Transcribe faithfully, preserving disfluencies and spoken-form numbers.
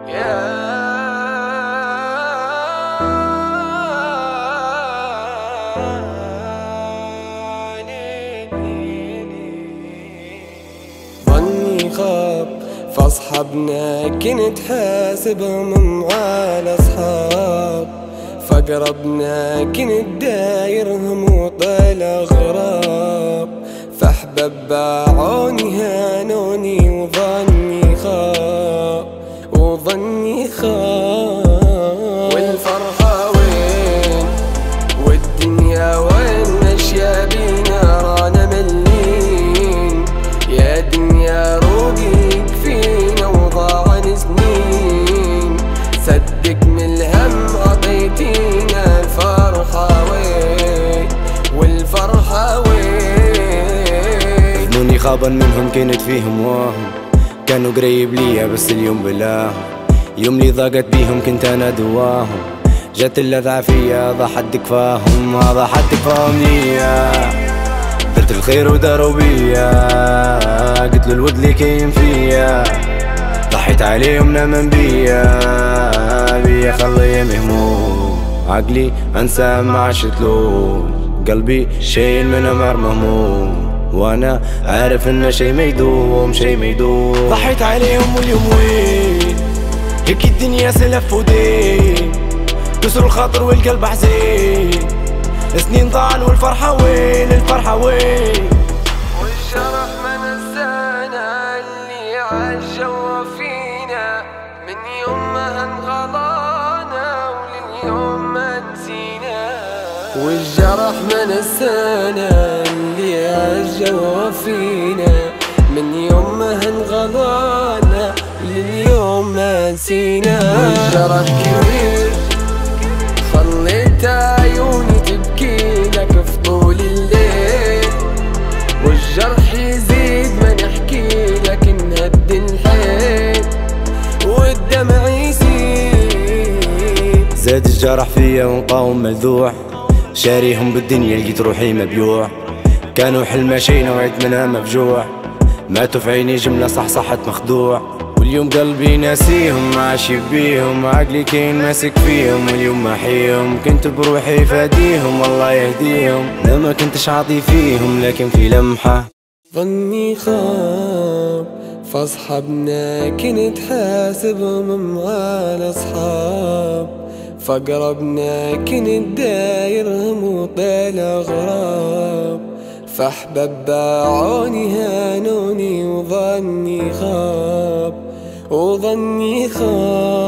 ظني خاب فاصحابنا كنت حاسبهم على اصحاب، فقربنا كنت دايرهم وطلع غراب، فاحباب باعوني هانوني وظني خاب وظني خاب. والفرحة وين والدنيا وين ماشية بينا رانا ملين، يا دنيا روقك فينا وضاعن سنين، صدق من الهم عطيتينا الفرحة وين والفرحة وين. ظنوني خابا منهم كنت فيهم واهم، كانوا قريب ليا بس اليوم بلاهم، يوم لي ضاقت بيهم كنت انا دواهم، جات اللذعة فيا هذا حد كفاهم، هذا حد كفاهم ليا، درت الخير وداروا بيا، قلت له الود لي كاين فيا، ضحيت عليهم نامن بيا، بيا خليهم يهموم، عقلي انسى ما عشتلو، قلبي شايل من عمر مهموم، وانا عارف ان شي ما يدوم شي ما يدوم. ضحيت عليهم واليوم وين هيك الدنيا سلف ودين، كسر الخاطر والقلب حزين، سنين ضاعن والفرحة وين الفرحة وين. والجرح ما نسانا اللي عالجوا فينا، من يوم ما انغلانا ولليوم ما نسينا. والجرح ما نسانا اللي عالجوا فينا، من يوم ما انغلانا ولليوم ما نسينا. والجرح كبير خليت عيوني تبكي لك في طول الليل، والجرح يزيد ما نحكي لك نهد الحيل، والدمع يزيد زاد الجرح فيا ونقاوم ملذوح، شاريهم بالدنيا لقيت روحي مبيوع، كانوا حلم شينا وعيت منها مفجوع، ماتوا في عيني جملة صحصحت مخدوع، واليوم قلبي ناسيهم عاشي بيهم، عقلي كاين ماسك فيهم، واليوم محيهم كنت بروحي فاديهم، والله يهديهم لا ما كنتش عاطي فيهم، لكن في لمحة ظني خاب فاصحابنا كنت حاسبهم على اصحاب، فقربنا كنت دايرهم وطلع غراب، فاحباب باعوني هانوني وظني خاب وظني خاب.